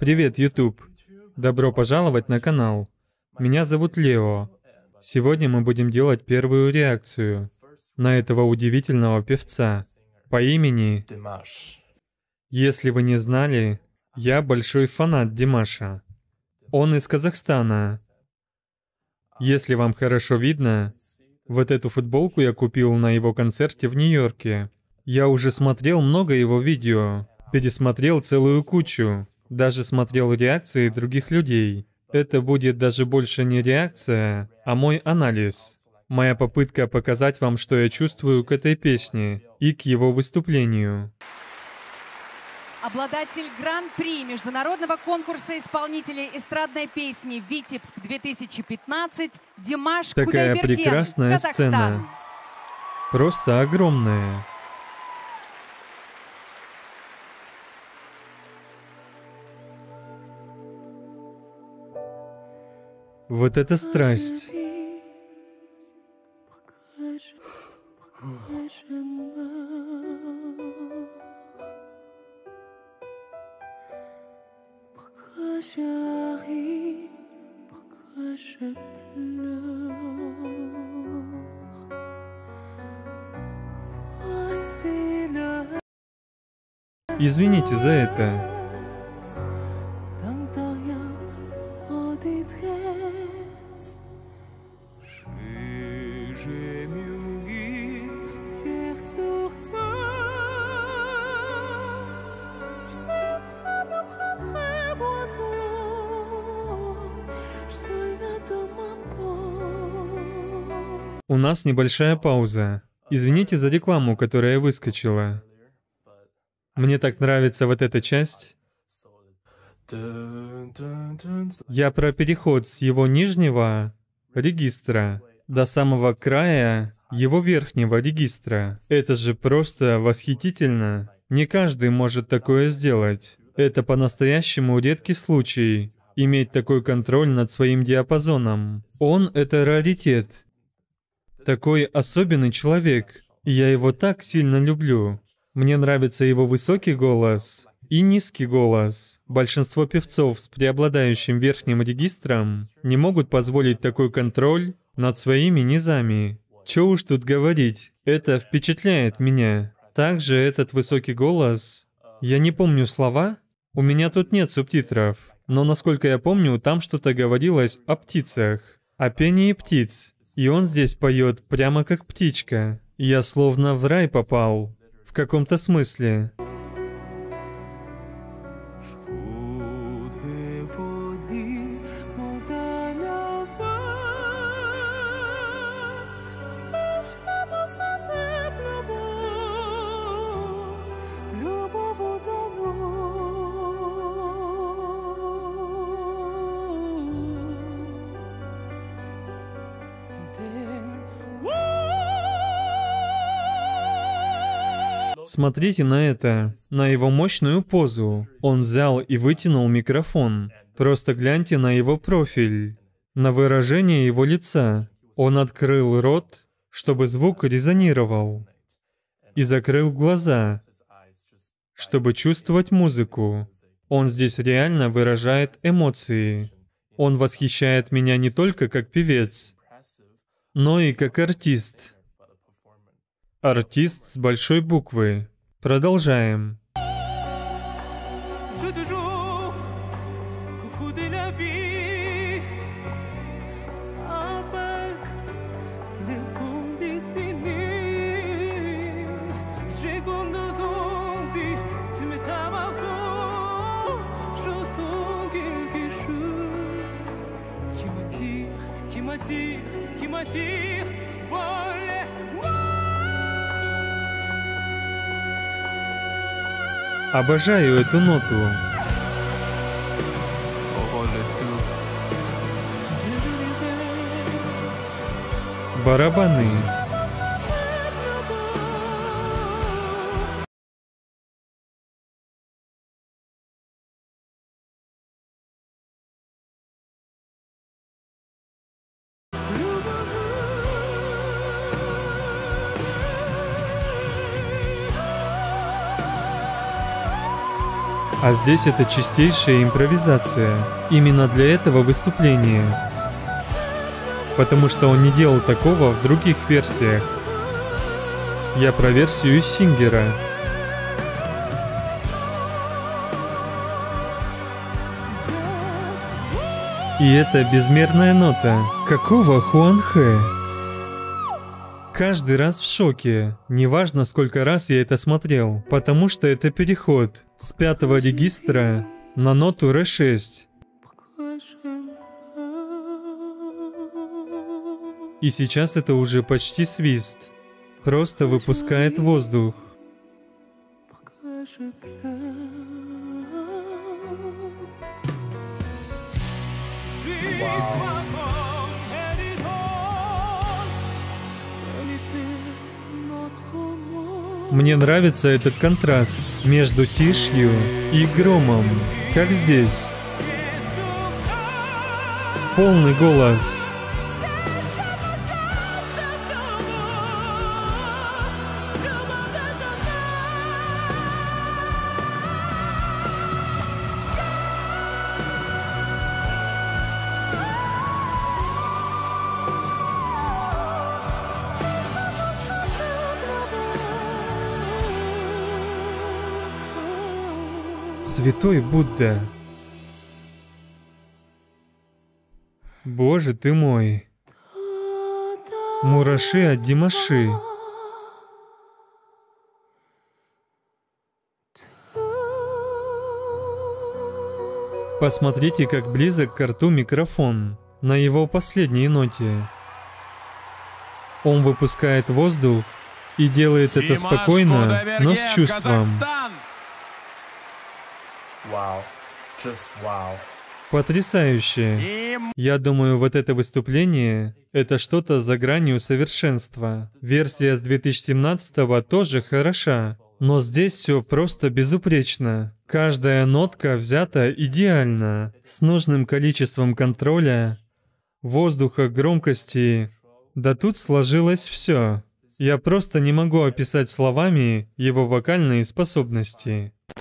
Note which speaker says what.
Speaker 1: Привет, YouTube! Добро пожаловать на канал. Меня зовут Лео. Сегодня мы будем делать первую реакцию на этого удивительного певца по имени... Если вы не знали, я большой фанат Димаша. Он из Казахстана. Если вам хорошо видно, вот эту футболку я купил на его концерте в Нью-Йорке. Я уже смотрел много его видео, пересмотрел целую кучу, даже смотрел реакции других людей. Это будет даже больше не реакция, а мой анализ. Моя попытка показать вам, что я чувствую к этой песне и к его выступлению.
Speaker 2: Обладатель Гран-при международного конкурса исполнителей эстрадной песни «Витебск-2015» Димаш
Speaker 1: Такая
Speaker 2: Кудайберген,
Speaker 1: прекрасная
Speaker 2: Казахстан.
Speaker 1: сцена. Просто огромная. Вот это страсть. Извините за это. У нас небольшая пауза. Извините за рекламу, которая выскочила. Мне так нравится вот эта часть. Я про переход с его нижнего регистра до самого края его верхнего регистра. Это же просто восхитительно. Не каждый может такое сделать. Это по-настоящему редкий случай. Иметь такой контроль над своим диапазоном. Он — это раритет. Такой особенный человек. И я его так сильно люблю. Мне нравится его высокий голос и низкий голос. Большинство певцов с преобладающим верхним регистром не могут позволить такой контроль над своими низами. Чё уж тут говорить, это впечатляет меня. Также этот высокий голос... Я не помню слова, у меня тут нет субтитров. Но насколько я помню, там что-то говорилось о птицах, о пении птиц. И он здесь поет прямо как птичка. Я словно в рай попал. В каком-то смысле. Смотрите на это, на его мощную позу. Он взял и вытянул микрофон. Просто гляньте на его профиль, на выражение его лица. Он открыл рот, чтобы звук резонировал, и закрыл глаза, чтобы чувствовать музыку. Он здесь реально выражает эмоции. Он восхищает меня не только как певец, но и как артист. Артист с большой буквы. Продолжаем. Обожаю эту ноту. Барабаны. А здесь это чистейшая импровизация. Именно для этого выступления. Потому что он не делал такого в других версиях. Я про версию Сингера. И это безмерная нота. Какого Хуанхэ? Каждый раз в шоке. Неважно, сколько раз я это смотрел. Потому что это переход с 5-го регистра на ноту Ре6. И сейчас это уже почти свист. Просто выпускает воздух. Мне нравится этот контраст между тишью и громом, как здесь. Полный голос. Святой Будда. Боже ты мой. Мураши от Димаши. Посмотрите, как близок к рту микрофон на его последней ноте. Он выпускает воздух и делает это спокойно, но с чувством.
Speaker 3: Вау. Just вау.
Speaker 1: Потрясающе. Я думаю, вот это выступление — это что-то за гранью совершенства. Версия с 2017-го тоже хороша, но здесь все просто безупречно. Каждая нотка взята идеально, с нужным количеством контроля, воздуха, громкости. Да тут сложилось все. Я просто не могу описать словами его вокальные способности.